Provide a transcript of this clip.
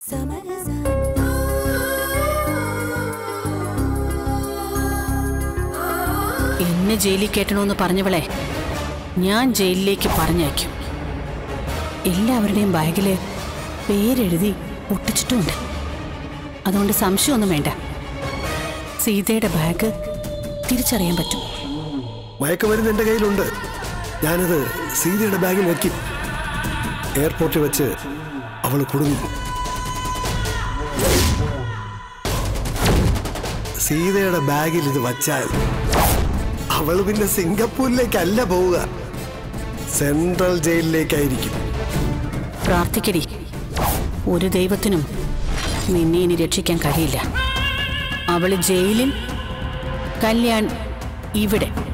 എന്നെ ജയിലിൽ കയറ്റണമെന്ന് പറഞ്ഞവളെ ഞാൻ ജയിലിലേക്ക് പറഞ്ഞയക്കും. എല്ലാവരുടെയും ബാഗില് പേരെഴുതി ഒട്ടിച്ചിട്ടുമുണ്ട്. അതുകൊണ്ട് സംശയമൊന്നും വേണ്ട. സീതയുടെ ബാഗ് തിരിച്ചറിയാൻ പറ്റും. മയക്കുമരുന്ന് എന്റെ കയ്യിലുണ്ട്. ഞാനത് സീതയുടെ ബാഗിൽ വെക്കും. എയർപോർട്ടിൽ വെച്ച് അവൾ കുടുങ്ങും. സീതയുടെ ബാഗിൽ ഇത് വച്ചാൽ അവൾ പിന്നെ സിംഗപ്പൂരിലേക്കല്ല പോവുക, സെൻട്രൽ ജയിലിലേക്കായിരിക്കും. പ്രാർത്ഥിക്കടി. ഒരു ദൈവത്തിനും നിന്നെ ഇനി രക്ഷിക്കാൻ കഴിയില്ല. അവള് ജയിലിൽ, കല്യാൺ ഇവിടെ.